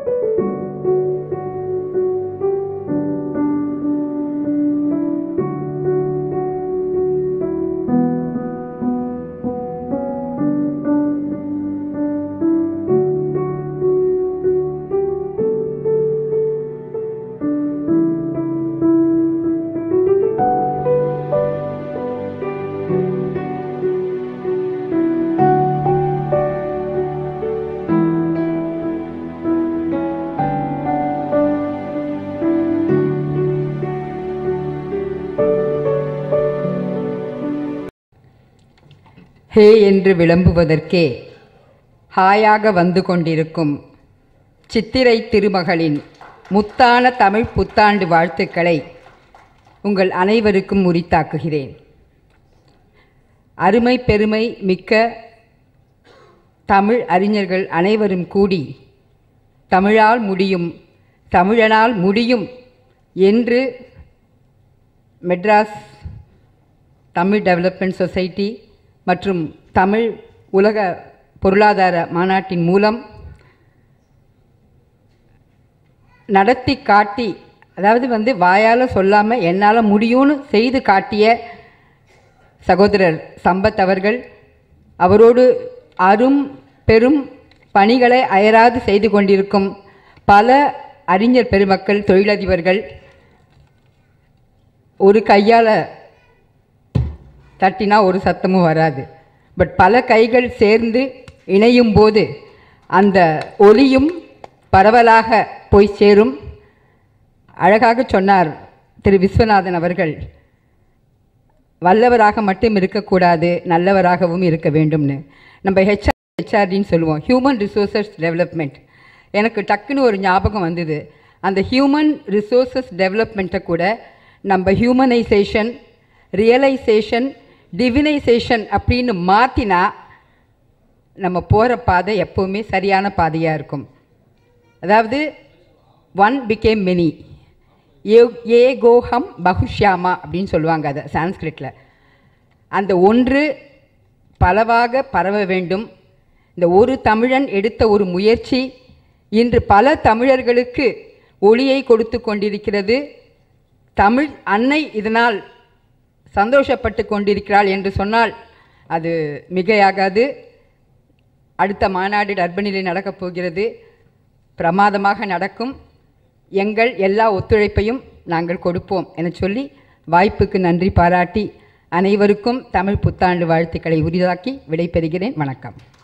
ஹே என்று விளம்புவதற்கே ஹாயாக வந்து கொண்டிருக்கும் சித்திரை திருமகளின் முத்தான தமிழ் புத்தாண்டு வாழ்த்துக்களை உங்கள் அனைவருக்கும் உரித்தாக்குகிறேன். அருமை பெருமை மிக்க தமிழ் அறிஞர்கள் அனைவரும் கூடி தமிழால் முடியும், தமிழனால் முடியும் என்று மெட்ராஸ் தமிழ் டெவலப்மெண்ட் சொசைட்டி மற்றும் தமிழ் உலக பொருளாதார மாநாட்டின் மூலம் நடத்தி காட்டி, அதாவது வாயால் சொல்லாமல் என்னால் முடியும்னு செய்து காட்டிய சகோதரர் சம்பத் அவர்கள், அவரோடு அரும் பெரும் பணிகளை அயராது செய்து கொண்டிருக்கும் பல அறிஞர் பெருமக்கள், தொழிலதிபர்கள், ஒரு கையால் தட்டினா ஒரு சத்தமும் வராது, பட் பல கைகள் சேர்ந்து இணையும் போது அந்த ஒலியும் பரவலாக போய் சேரும். அழகாக சொன்னார் திரு விஸ்வநாதன் அவர்கள், வல்லவராக மட்டும் இருக்கக்கூடாது, நல்லவராகவும் இருக்க வேண்டும்னு. நம்ம ஹெச்ஆர்டின்னு சொல்லுவோம், ஹியூமன் ரிசோர்ஸஸ் டெவலப்மெண்ட். எனக்கு டக்குன்னு ஒரு ஞாபகம் வந்தது. அந்த ஹியூமன் ரிசோர்ஸஸ் டெவலப்மெண்ட்டை கூட நம்ம ஹியூமனைசேஷன், ரியலைசேஷன், டிவினைசேஷன் அப்படின்னு மாற்றினா நம்ம போகிற பாதை எப்போவுமே சரியான பாதையாக இருக்கும். அதாவது ஒன் பிகேம் மெனி, ஏகோஹம் பகுஷ்யாமா அப்படின்னு சொல்லுவாங்க அதை சான்ஸ்கிரிட்டில். அந்த ஒன்று பலவாக பரவ வேண்டும். இந்த ஒரு தமிழன் எடுத்த ஒரு முயற்சி இன்று பல தமிழர்களுக்கு ஒளியை கொடுத்து கொண்டிருக்கிறது. தமிழ் அன்னை இதனால் சந்தோஷப்பட்டு கொண்டிருக்கிறாள் என்று சொன்னால் அது மிகையாகாது. அடுத்த மாநாடு டர்பனிலே நடக்கப் போகிறது, பிரமாதமாக நடக்கும். எங்கள் எல்லா ஒத்துழைப்பையும் நாங்கள் கொடுப்போம் என சொல்லி வாய்ப்புக்கு நன்றி பாராட்டி அனைவருக்கும் தமிழ் புத்தாண்டு வாழ்த்துக்களை உரிதாக்கி விடைபெறுகிறேன். வணக்கம்.